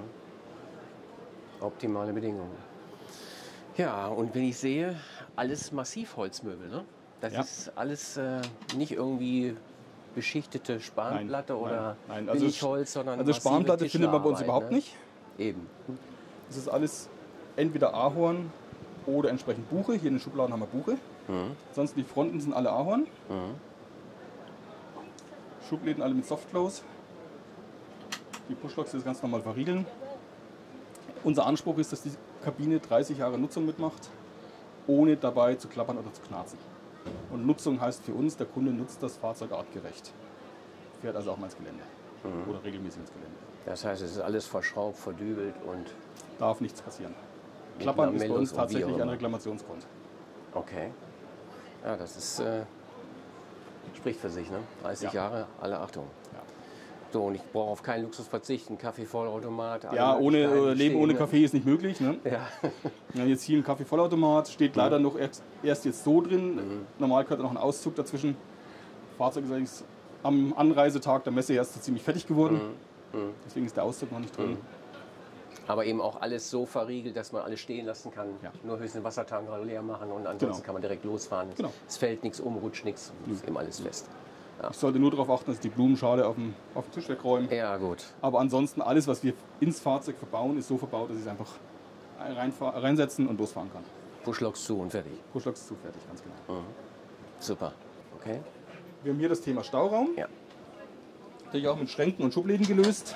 Optimale Bedingungen. Ja, und wenn ich sehe, alles Massivholzmöbel, ne? Das Ja. ist alles nicht irgendwie beschichtete Spanplatte oder nein. Billigholz, sondern Also massive Spanplatte findet man bei uns Tischlerarbeit, überhaupt ne? nicht. Eben. Das ist alles entweder Ahorn oder entsprechend Buche. Hier in den Schubladen haben wir Buche. Ansonsten die Fronten sind alle Ahorn. Schubläden alle mit Softclose. Die Pushlocks das ganz normal verriegeln. Unser Anspruch ist, dass die Kabine 30 Jahre Nutzung mitmacht, ohne dabei zu klappern oder zu knarzen. Und Nutzung heißt für uns, der Kunde nutzt das Fahrzeug artgerecht. Fährt also auch mal ins Gelände oder regelmäßig ins Gelände. Das heißt, es ist alles verschraubt, verdübelt und Darf nichts passieren. Mit Klappern einer ist bei uns Meldung, wie auch tatsächlich ein immer. Reklamationsgrund. okay. Ja, das ist spricht für sich, ne? 30 Ja. Jahre, alle Achtung. Ja. So, und ich brauche auf keinen Luxus verzichten. Kaffeevollautomat. alle Ja, ohne Möglichkeiten Leben ohne stehen, Kaffee ist nicht möglich. Ne? Ne? Ja. Ja, jetzt hier ein Kaffeevollautomat, steht leider noch erst jetzt so drin. Normal gehört da noch ein Auszug dazwischen. Fahrzeug ist allerdings am Anreisetag der Messe erst so ziemlich fertig geworden. Deswegen ist der Ausdruck noch nicht drin. Aber eben auch alles so verriegelt, dass man alles stehen lassen kann. Ja. Nur höchstens den Wassertank leer machen und ansonsten kann man direkt losfahren. Genau. Es fällt nichts um, rutscht nichts, ist eben alles fest. Ich sollte nur darauf achten, dass die Blumenschale auf dem Tisch wegräumen. Ja, gut. Aber ansonsten alles, was wir ins Fahrzeug verbauen, ist so verbaut, dass ich es einfach reinsetzen und losfahren kann. Pushloks zu und fertig. Pushloks ist zu fertig, ganz genau. Super. Okay. Wir haben hier das Thema Stauraum. Ja. Natürlich auch mit Schränken und Schubläden gelöst.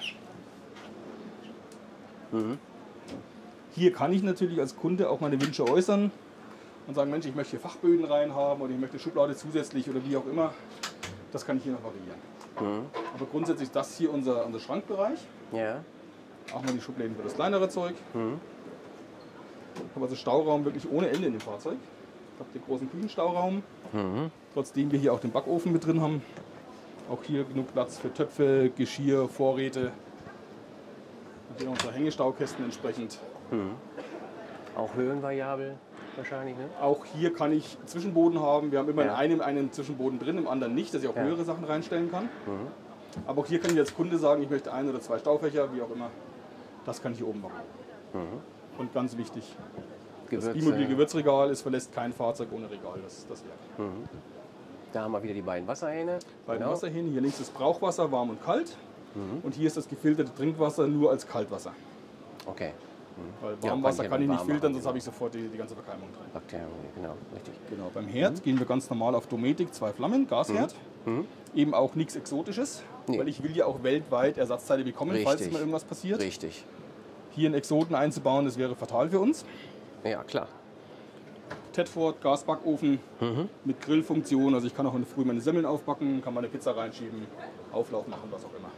Hier kann ich natürlich als Kunde auch meine Wünsche äußern und sagen, Mensch, ich möchte hier Fachböden reinhaben oder ich möchte Schublade zusätzlich oder wie auch immer. Das kann ich hier noch variieren. Aber grundsätzlich ist das hier unser Schrankbereich. Ja. Auch mal die Schubläden für das kleinere Zeug. Ich habe also Stauraum wirklich ohne Ende in dem Fahrzeug. Ich habe den großen Küchenstauraum, trotzdem wir hier auch den Backofen mit drin haben. Auch hier genug Platz für Töpfe, Geschirr, Vorräte. Und hier unsere Hängestaukästen entsprechend. Auch höhenvariabel wahrscheinlich, ne? Auch hier kann ich Zwischenboden haben. Wir haben immer in einem einen Zwischenboden drin, im anderen nicht, dass ich auch höhere Sachen reinstellen kann. Aber auch hier kann ich als Kunde sagen, ich möchte 1 oder 2 Staufächer, wie auch immer. Das kann ich hier oben machen. Und ganz wichtig, das Bimobil-Gewürzregal, es verlässt kein Fahrzeug ohne Regal, das Werk. Da haben wir wieder die beiden Wasserhähne. Beiden Wasserhähne, hier links ist Brauchwasser, warm und kalt. Und hier ist das gefilterte Trinkwasser nur als Kaltwasser. Okay. Weil Warmwasser kann ich nicht filtern, sonst habe ich sofort die ganze Verkeimung drin. Bakterien, genau, richtig. Genau, beim Herd gehen wir ganz normal auf Dometic, 2 Flammen, Gasherd. Eben auch nichts Exotisches, weil ich will ja auch weltweit Ersatzteile bekommen, falls mal irgendwas passiert. Richtig. Hier einen Exoten einzubauen, das wäre fatal für uns. Ja, klar. Tedford, Gasbackofen mit Grillfunktion, also ich kann auch in der Früh meine Semmeln aufbacken, kann meine Pizza reinschieben, Auflauf machen, was auch immer.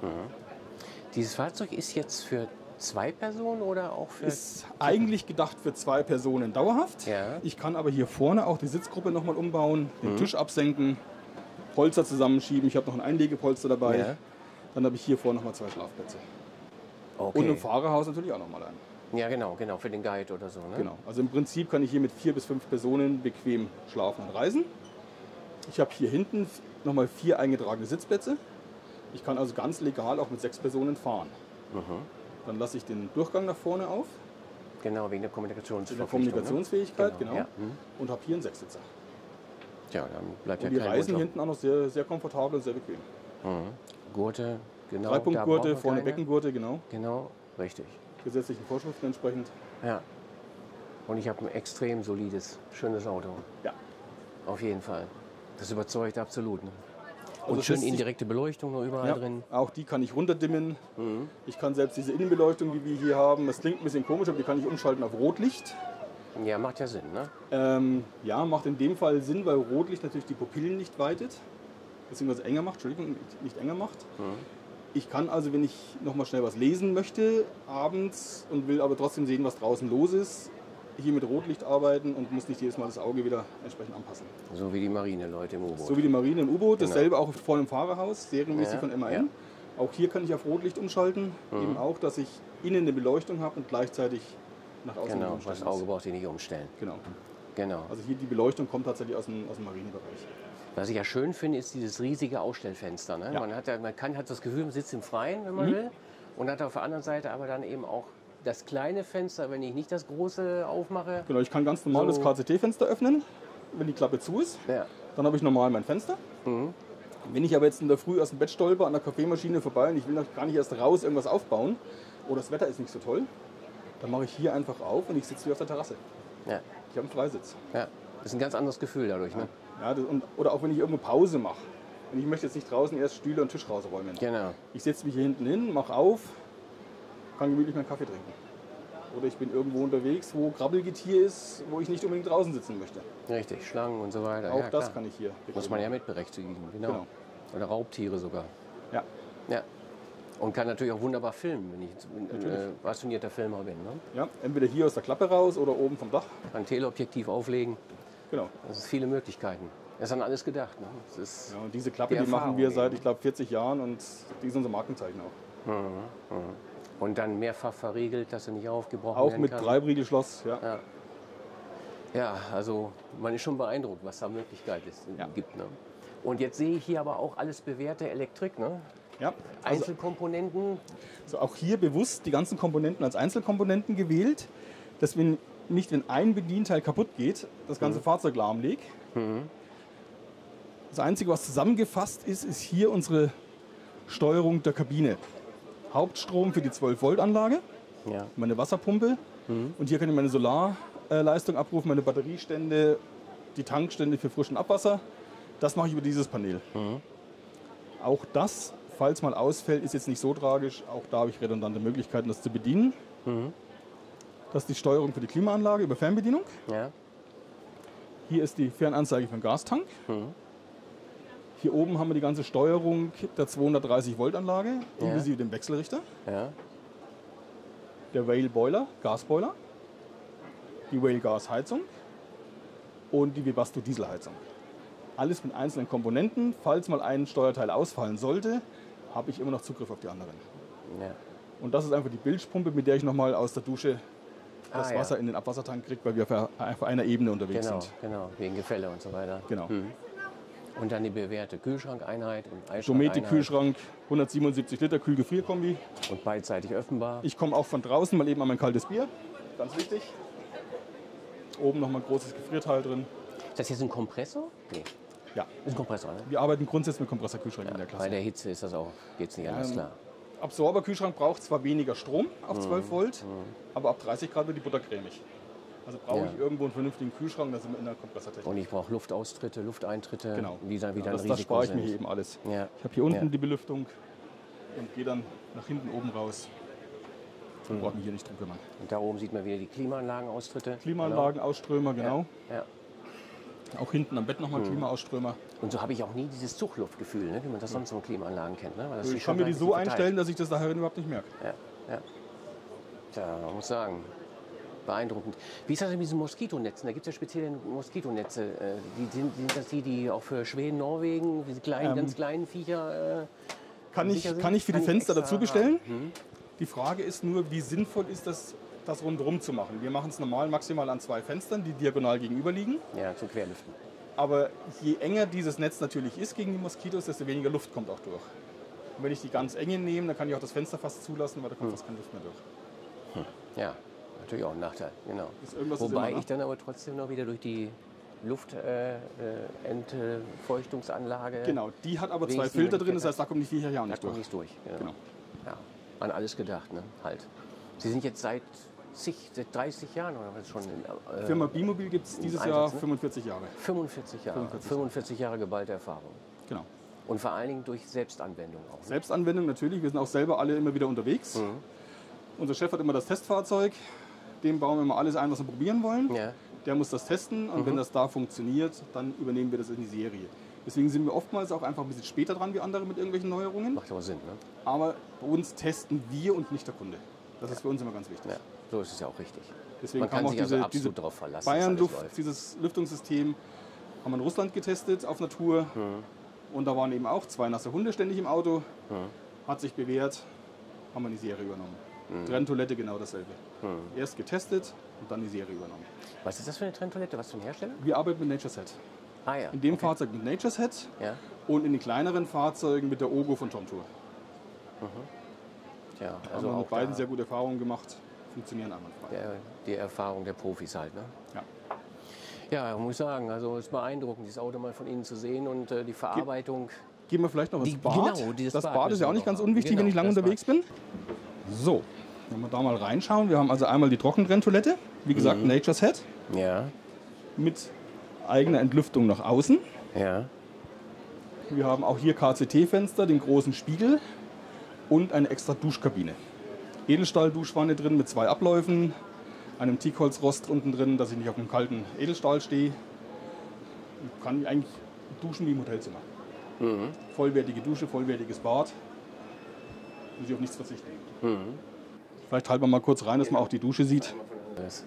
Dieses Fahrzeug ist jetzt für 2 Personen oder auch für... Ist eigentlich gedacht für 2 Personen dauerhaft. Ja. Ich kann aber hier vorne auch die Sitzgruppe nochmal umbauen, den Tisch absenken, Polster zusammenschieben. Ich habe noch ein Einlegepolster dabei. Ja. Dann habe ich hier vorne nochmal 2 Schlafplätze. Okay. Und im Fahrerhaus natürlich auch nochmal einen. Ja, genau, für den Guide oder so. Ne? Genau. Also im Prinzip kann ich hier mit 4 bis 5 Personen bequem schlafen und reisen. Ich habe hier hinten nochmal 4 eingetragene Sitzplätze. Ich kann also ganz legal auch mit 6 Personen fahren. Dann lasse ich den Durchgang nach vorne auf. Genau, wegen der Kommunikationsfähigkeit, Genau. genau. Ja. Und habe hier einen 6-Sitzer. Tja, dann bleibt Und ja die kein Reisen Wunsch hinten auch noch sehr, sehr komfortabel und sehr bequem. Gurte, genau. 3-Punkt-Gurte, da brauchen wir vorne keine. Beckengurte, genau. Genau, richtig. Gesetzlichen Vorschriften entsprechend. Ja. Und ich habe ein extrem solides, schönes Auto. Ja. Auf jeden Fall. Das überzeugt absolut. Ne? Also Und schön das ist- indirekte Beleuchtung noch überall Ja, drin. auch die kann ich runterdimmen. Ich kann selbst diese Innenbeleuchtung, die wir hier haben, das klingt ein bisschen komisch, aber die kann ich umschalten auf Rotlicht. Ja, macht ja Sinn, ne? Ja, macht in dem Fall Sinn, weil Rotlicht natürlich die Pupillen nicht weitet, beziehungsweise enger macht, Entschuldigung, nicht enger macht. Ich kann also, wenn ich noch mal schnell was lesen möchte, abends und will aber trotzdem sehen, was draußen los ist, hier mit Rotlicht arbeiten und muss nicht jedes Mal das Auge wieder entsprechend anpassen. So wie die Marine-Leute im U-Boot. So wie die Marine im U-Boot, Genau. dasselbe auch vor dem Fahrerhaus, serienmäßig Ja, von MAN. ja. Auch hier kann ich auf Rotlicht umschalten, eben auch, dass ich innen eine Beleuchtung habe und gleichzeitig nach außen Genau, umstellen das muss. Auge braucht ihr nicht umstellen. Genau. Genau. Also hier die Beleuchtung kommt tatsächlich aus dem Marinebereich. Was ich ja schön finde, ist dieses riesige Ausstellfenster. Ne? Ja. Man hat das Gefühl, man sitzt im Freien, wenn man will. Und hat auf der anderen Seite aber dann eben auch das kleine Fenster, wenn ich nicht das große aufmache. Genau, ich kann ganz normal So. das KCT-Fenster öffnen, wenn die Klappe zu ist. Ja. Dann habe ich normal mein Fenster. Wenn ich aber jetzt in der Früh aus dem Bett stolper, an der Kaffeemaschine vorbei und ich will noch gar nicht erst raus irgendwas aufbauen oder das Wetter ist nicht so toll, dann mache ich hier einfach auf und ich sitze wie auf der Terrasse. Ja. Ich habe einen Freisitz. Ja. Das ist ein ganz anderes Gefühl dadurch. Ne? Ja, oder auch wenn ich irgendwo Pause mache. Und ich möchte jetzt nicht draußen erst Stühle und Tisch rausräumen. Genau. Ich setze mich hier hinten hin, mache auf, kann gemütlich meinen Kaffee trinken. Oder ich bin irgendwo unterwegs, wo Krabbelgetier ist, wo ich nicht unbedingt draußen sitzen möchte. Richtig, Schlangen und so weiter. Auch ja, das klar. kann ich hier. Muss man ja mit berücksichtigen. Genau. Genau. Oder Raubtiere sogar. Ja. Ja. Und kann natürlich auch wunderbar filmen, wenn ich ein passionierter Filmer bin. Ne? Ja, entweder hier aus der Klappe raus oder oben vom Dach. Kann Teleobjektiv auflegen. Genau. Das ist viele Möglichkeiten. Das ist an alles gedacht. Ne? Das ist Ja, und diese Klappe, Die die machen Erfahrung wir seit, eben. ich glaube, 40 Jahren und die ist unser Markenzeichen auch. Und dann mehrfach verriegelt, dass er nicht aufgebrochen Auch werden mit kann. Dreibriegelschloss, ja. Ja, also man ist schon beeindruckt, was da Möglichkeit ist, Ja. gibt. Ne? Und jetzt sehe ich hier aber auch alles bewährte Elektrik, ne? Ja, Einzelkomponenten. also auch hier bewusst die ganzen Komponenten als Einzelkomponenten gewählt, dass wir nicht, wenn ein Bedienteil kaputt geht, das ganze Fahrzeug lahmlegt. Das Einzige, was zusammengefasst ist, ist hier unsere Steuerung der Kabine. Hauptstrom für die 12-Volt-Anlage, Ja. meine Wasserpumpe und hier kann ich meine Solarleistung abrufen, meine Batteriestände, die Tankstände für frischen Abwasser. Das mache ich über dieses Panel. Auch das, falls mal ausfällt, ist jetzt nicht so tragisch. Auch da habe ich redundante Möglichkeiten, das zu bedienen. Das ist die Steuerung für die Klimaanlage über Fernbedienung. Ja. Hier ist die Fernanzeige für den Gastank. Hier oben haben wir die ganze Steuerung der 230-Volt-Anlage, inklusive dem Wechselrichter. Ja. Der Whale Boiler, Gasboiler. Die Whale Gasheizung und die Webasto Dieselheizung. Alles mit einzelnen Komponenten. Falls mal ein Steuerteil ausfallen sollte, habe ich immer noch Zugriff auf die anderen. Ja. Und das ist einfach die Bilgepumpe, mit der ich nochmal aus der Dusche das ja. Wasser in den Abwassertank kriege, weil wir auf einer Ebene unterwegs Genau, sind. genau, wegen Gefälle und so weiter. Genau. Und dann die bewährte Kühlschrankeinheit und Eisschrankeinheit. Dometic-Kühlschrank, 177 Liter Kühl-Gefrierkombi. Und beidseitig öffnbar. Ich komme auch von draußen mal eben an mein kaltes Bier. Ganz wichtig. Oben nochmal ein großes Gefrierteil drin. Ist das jetzt ein Kompressor? Nee, Ja, ist ein Kompressor, ne? wir arbeiten grundsätzlich mit Kompressorkühlschränken in der Bei Klasse. der Hitze ist das auch, geht's nicht anders, klar. Absorberkühlschrank braucht zwar weniger Strom auf 12 Volt, aber ab 30 Grad wird die Butter cremig. Also brauche Ja. ich irgendwo einen vernünftigen Kühlschrank, da sind wir in der Kompressortechnik. Und ich brauche Luftaustritte, Lufteintritte, Genau. die dann wieder das ein Risiko spare ich sind. mir hier eben alles. Ja. Ich habe hier unten Ja. die Belüftung und gehe dann nach hinten oben raus. Und brauche mich hier nicht drum kümmern. Und da oben sieht man wieder die Klimaanlagenaustritte. Klimaanlagen, Ausströmer, genau. Ja. Auch hinten am Bett nochmal Klimaausströmer. Und so habe ich auch nie dieses Zugluftgefühl, ne, wie man das sonst von Klimaanlagen kennt. Ne? Weil das Ich ist kann schon mir die relativ so verteilt. einstellen, dass ich das daherin überhaupt nicht merke. Ja, ja. Tja, man muss sagen, beeindruckend. Wie ist das mit diesen Moskitonetzen? Da gibt es ja spezielle Moskitonetze. Sind das die auch für Schweden, Norwegen, diese kleinen, ganz kleinen Viecher? Kann ich für die Fenster dazu bestellen. Die Frage ist nur, wie sinnvoll ist das rundherum zu machen. Wir machen es normal maximal an 2 Fenstern, die diagonal gegenüber liegen. Ja, zum Querlüften. Aber je enger dieses Netz natürlich ist gegen die Moskitos, desto weniger Luft kommt auch durch. Und wenn ich die ganz enge nehme, dann kann ich auch das Fenster fast zulassen, weil da kommt fast keine Luft mehr durch. Ja, natürlich auch ein Nachteil, genau. Irgendwas ist Wobei immer, ne? ich dann aber trotzdem noch wieder durch die Luftentfeuchtungsanlage. Genau, die hat aber 2 wenigstens Filter die drin, das Möglichkeit heißt, da kommt die Viecher ja auch Da nicht kommt durch. nichts durch. Genau. Ja, an alles gedacht, ne? Halt. Sie sind jetzt seit 30 Jahren oder was schon? Firma Bimobil gibt es dieses Einsatz, Jahr ne? 45 Jahre. 45 Jahre. 45 Jahre geballte Erfahrung. Genau. Und vor allen Dingen durch Selbstanwendung auch. Ne? Selbstanwendung natürlich, wir sind auch selber alle immer wieder unterwegs. Unser Chef hat immer das Testfahrzeug, dem bauen wir mal alles ein, was wir probieren wollen. Ja. Der muss das testen und wenn das da funktioniert, dann übernehmen wir das in die Serie. Deswegen sind wir oftmals auch einfach ein bisschen später dran wie andere mit irgendwelchen Neuerungen. Macht aber Sinn, ne? Aber bei uns testen wir und nicht der Kunde. Das ist für uns immer ganz wichtig. Ja, so ist es ja auch richtig. Deswegen Man kann haben auch sich also diese absolut darauf verlassen, dass alles Bayernluft, läuft. dieses Lüftungssystem, haben wir in Russland getestet auf einer Tour. Und da waren eben auch 2 nasse Hunde ständig im Auto. Hat sich bewährt, haben wir die Serie übernommen. Trenntoilette genau dasselbe. Erst getestet und dann die Serie übernommen. Was ist das für eine Trenntoilette? Was für ein Hersteller? Wir arbeiten mit Nature's Head. Ah ja. In dem Fahrzeug mit Nature's Head Ja. und in den kleineren Fahrzeugen mit der Ogo von Tom Tour. Tja, Also also haben wir auch mit beiden da sehr gute Erfahrungen gemacht. Funktionieren einwandfrei. die Erfahrung der Profis halt, ne? Ja. Ja, muss ich sagen, also es ist beeindruckend, dieses Auto mal von Innen zu sehen und die Verarbeitung. Gehen wir vielleicht noch ins Die- Bad. genau, dieses das Bad Bad ist ja auch müssen nicht wir ganz noch unwichtig, haben. wenn ich lange Genau, das unterwegs bin. So, wenn wir da mal reinschauen. Wir haben also einmal die Trockentrenntoilette. Wie gesagt, Nature's Head Ja, mit eigener Entlüftung nach außen. ja. Wir haben auch hier KCT-Fenster, den großen Spiegel und eine extra Duschkabine. Edelstahl-Duschwanne drin mit 2 Abläufen, einem Teakholzrost unten drin, dass ich nicht auf einem kalten Edelstahl stehe. Ich kann eigentlich duschen wie im Hotelzimmer. Vollwertige Dusche, vollwertiges Bad. Muss ich auf nichts verzichten. Vielleicht halten wir mal kurz rein, dass man auch die Dusche sieht. Das.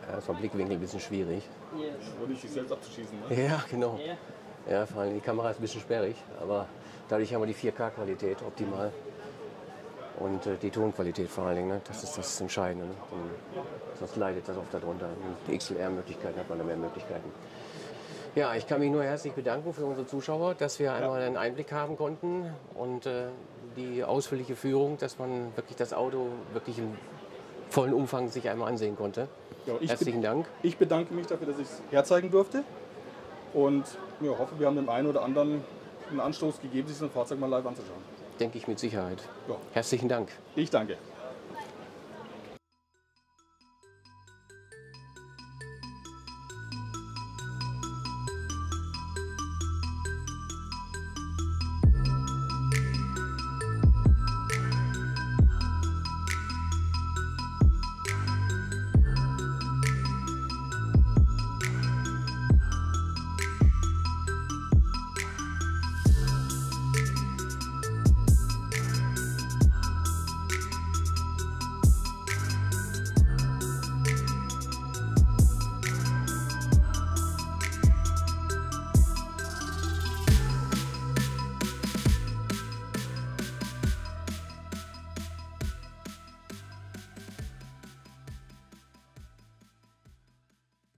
Ja, vom Blickwinkel ein bisschen schwierig. Würde ich sich selbst abzuschießen. Ne? Ja, genau. Ja, vor allem die Kamera ist ein bisschen sperrig, aber dadurch haben wir die 4K-Qualität optimal. Und die Tonqualität vor allen Dingen, ne? Das ist das Entscheidende. Ne? Sonst leidet das oft darunter. Und die XLR-Möglichkeiten hat man da mehr Möglichkeiten. Ja, ich kann mich nur herzlich bedanken für unsere Zuschauer, dass wir einmal einen Einblick haben konnten und die ausführliche Führung, dass man wirklich das Auto wirklich im vollen Umfang sich einmal ansehen konnte. Ja, Herzlichen Dank. Ich bedanke mich dafür, dass ich es herzeigen durfte und ja, hoffe, wir haben dem einen oder anderen einen Anstoß gegeben, sich so ein Fahrzeug mal live anzuschauen. Denke ich mit Sicherheit. Ja. Herzlichen Dank. Ich danke.